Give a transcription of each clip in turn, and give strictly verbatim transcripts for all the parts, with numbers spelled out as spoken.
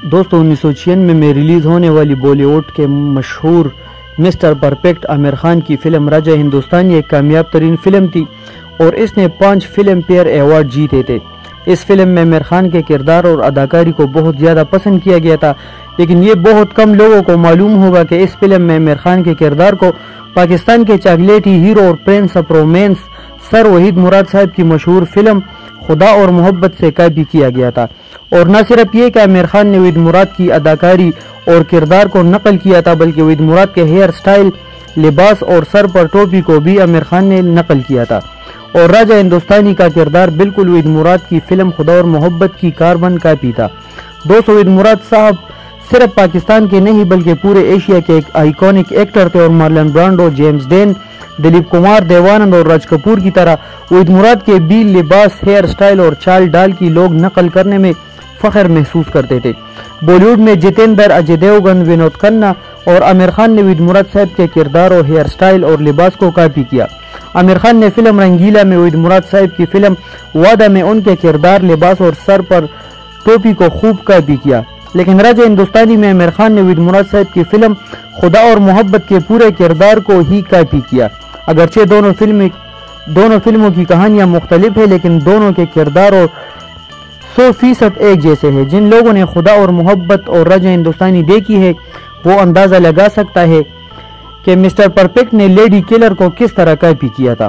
دوستو انیس سو چھیانوے میں ریلیز ہونے والی بالی ووڈ کے مشہور مسٹر پرفیکٹ عامر خان کی فلم راجہ ہندوستانی ایک کامیاب ترین فلم تھی اور اس نے پانچ فلم فیئر ایوارڈ جیتے تھے۔ اس فلم میں عامر خان کے کردار اور اداکاری کو بہت زیادہ پسند کیا گیا تھا، لیکن یہ بہت کم لوگوں کو معلوم ہوگا کہ اس فلم میں عامر خان کے کردار کو پاکستان کے چاکلیٹی ہیرو اور prince of romance sir Waheed Murad صاحب کی مشہور فلم خدا اور محبت سے کاپی کیا گیا تھا۔ اور نہ صرف یہ کہ عامر خان نے وحید مراد کی اداکاری اور کردار کو نقل کیا تھا، بلکہ وحید مراد کے ہیئر سٹائل، لباس اور سر پر ٹوپی کو بھی عامر خان نے نقل کیا تھا، اور راجہ ہندوستانی کا کردار بالکل وحید مراد کی فلم خدا اور محبت کی کاربن کاپی تھا۔ دوستو وحید مراد صاحب صرف پاکستان کے نہیں بلکہ پورے ایشیا کے ایک آئیکونک ایکٹر تھے، اور Marlon Brando, James Dean, Dilip Kumar, Devanand اور راج کپور کی طرح وحید مراد کے بھی لباس، ہیئر سٹائل اور چال ڈال کی لوگ نقل کرنے میں فخر محسوس کرتے تھے۔ بالی ووڈ میں جتیندر، اجے دیوگن، ونود کھنہ اور عامر خان نے وحید مراد صاحب کے کردار اور ہیئر سٹائل اور لباس کو کاپی کیا۔ عامر خان نے فلم رنگیلا میں وحید مراد صاحب کی فلم وعدہ میں ان کے کردار، لباس اور سر پر ٹوپی کو خوب کاپی کیا، لیکن راجہ ہندوستانی میں عامر خان نے وحید مراد صاحب کی فلم خدا اور محبت کے پورے کردار کو ہی کاپی کیا۔ اگرچہ دونوں فلمیں دونوں فلموں کی کہانیاں مختلف ہیں، لیکن دونوں کے کردار اور سو فیصد ایک جیسے ہیں۔ جن لوگوں نے خدا اور محبت اور راجہ ہندوستانی دیکھی ہے وہ اندازہ لگا سکتا ہے کہ مسٹر پرفیکٹ نے لیڈی کلر کو کس طرح کاپی کیا تھا۔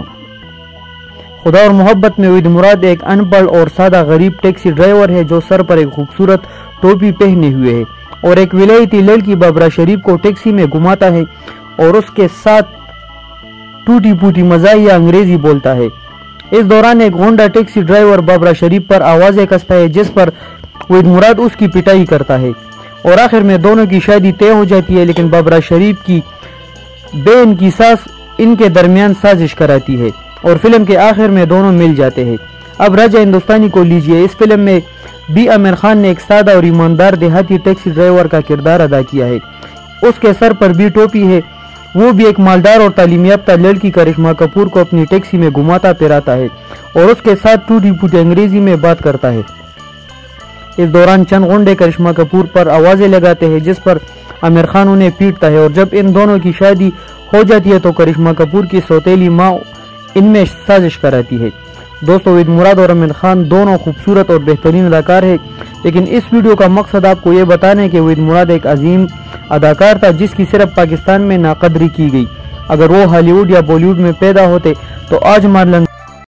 خدا اور محبت میں وحید مراد ایک ان پڑھ اور سادہ غریب ٹیکسی ڈرائیور ہے جو سر پر ایک خوبصورت ٹوپی پہنے ہوئے ہے اور ایک ولایتی لڑکی بابرا شریف کو ٹیکسی میں گھماتا ہے اور اس کے ساتھ ٹوٹی پوٹی مزاحیہ انگریزی بولتا ہے۔ اس دوران ایک Honda taxi driver Babra Sharif پر آوازیں کستا ہے، جس پر وحید مراد اس کی پٹائی کرتا ہے، اور آخر میں دونوں کی شادی طے ہو جاتی ہے، لیکن بابرا شریف کی بہن کی ساس ان کے درمیان سازش کراتی ہے اور فلم کے آخر میں دونوں مل جاتے ہیں۔ اب راجہ ہندوستانی کو لیجئے، اس فلم میں بھی عامر خان نے ایک سادہ اور ایماندار دیہاتی ٹیکسی ڈرائیور کا کردار ادا کیا ہے۔ اس کے سر پر بھی ٹوپی ہے، وہ بھی ایک مالدار اور تعلیم یافتہ لڑکی کرشمہ کپور کو اپنی ٹیکسی میں گھماتا پھراتا ہے اور اس کے ساتھ ٹوٹی پوٹی انگریزی میں بات کرتا ہے۔ اس دوران چند غنڈے کرشمہ کپور پر آوازیں لگاتے ہیں، جس پر عامر خان انہیں پیٹتا ہے، اور جب ان دونوں کی شادی ہو جاتی ہے تو کرشمہ کپور کی سوتیلی ماں ان میں سازش کراتی ہے۔ دوستو وحید مراد اور عامر خان دونوں خوبصورت اور بہترین اداکار ہیں، لیکن اس ویڈیو کا مقصد آپ کو یہ بتانا ہے کہ وحید مراد ایک عظیم اداکار تھا جس کی صرف پاکستان میں ناقدری کی گئی۔ اگر وہ ہالی ووڈ یا بالی ووڈ میں پیدا ہوتے تو آج مارلن